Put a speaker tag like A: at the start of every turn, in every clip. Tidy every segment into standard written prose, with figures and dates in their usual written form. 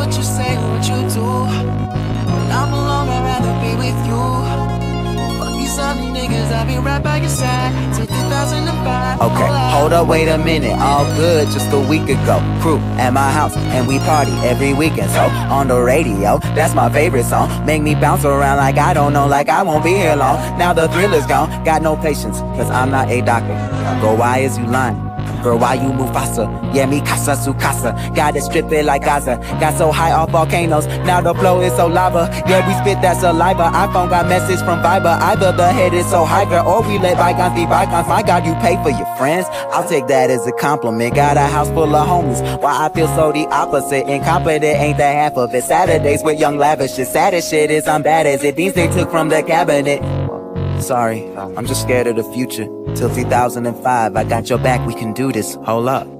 A: what you say or what you do. When I'm alone, I'd rather be with you. Fuck these other niggas, I'll be right by your side till 2005.
B: Okay, hold up, wait a minute. All good just a week ago. Crew at my house and we party every weekend. So on the radio, that's my favorite song. Make me bounce around like I don't know, like I won't be here long. Now the thrill is gone, got no patience, cause I'm not a doctor. Girl, why is you lying? Girl, why you move faster? Yeah, me casa su casa. Got it stripped it like Gaza. Got so high off volcanoes, now the flow is so lava. Yeah, we spit that saliva. iPhone got message from Viber. Either the head is so high, girl, or we let bygones be bygones. My God, you pay for your friends. I'll take that as a compliment. Got a house full of homies. Why I feel so the opposite? Incompetent ain't the half of it. Saturdays with young lavish shit. Saddest shit is I'm bad as it. These they took from the cabinet. Sorry, I'm just scared of the future. Till 2005, I got your back, we can do this. Hold up.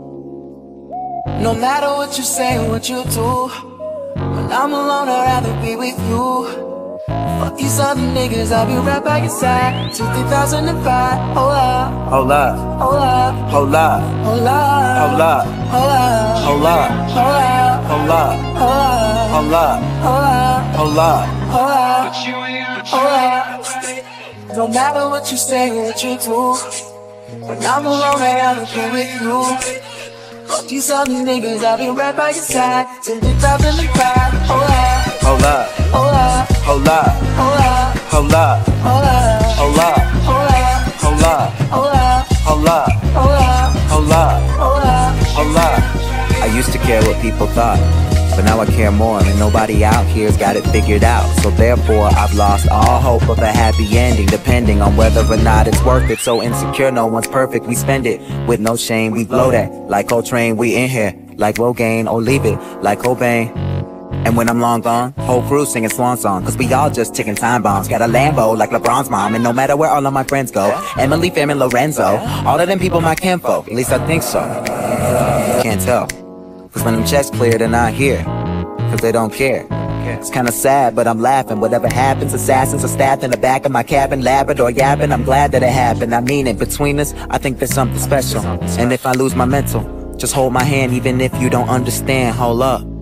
A: No matter what you say or what you do, when I'm alone, I'd rather be with you. Fuck these other niggas, I'll be right by your side till 2005. Hold up,
B: hold up,
A: hold up,
B: hold up,
A: hold up,
B: hold up,
A: hold up,
B: hold up,
A: hold up,
B: hold up,
A: hold up,
B: hold up,
A: hold up,
B: hold up,
A: hold up. No matter what you say or what you do, when I'm alone, I'd rather be with you. Fuck these other niggas, I'll be right by your side till 2005. Hold up,
B: hold up,
A: hold up,
B: hold up,
A: hold up,
B: hold up,
A: hold up,
B: hold up,
A: hold up,
B: hold up,
A: hold up,
B: hold up,
A: hold up,
B: hold up,
A: hold up,
B: hold up. I used to care what people thought, but now I care more, and nobody out here's got it figured out. So therefore I've lost all hope of a happy ending, depending on whether or not it's worth it. So insecure, no one's perfect, we spend it with no shame. We blow that like Coltrane, we in here like Rogaine, or leave it like Cobain. And when I'm long gone, whole crew singing swan song, cause we all just ticking time bombs. Got a Lambo like LeBron's mom, and no matter where all of my friends go, Emily, Fam, and Lorenzo, all of them people my kinfolk, at least I think so. Can't tell, cause when them checks clear, they're not here, cause they don't care. It's kinda sad, but I'm laughing. Whatever happens, assassins are stabbed in the back of my cabin, Labrador yapping. I'm glad that it happened, I mean it. Between us, I think there's something special. And if I lose my mental, just hold my hand even if you don't understand. Hold up.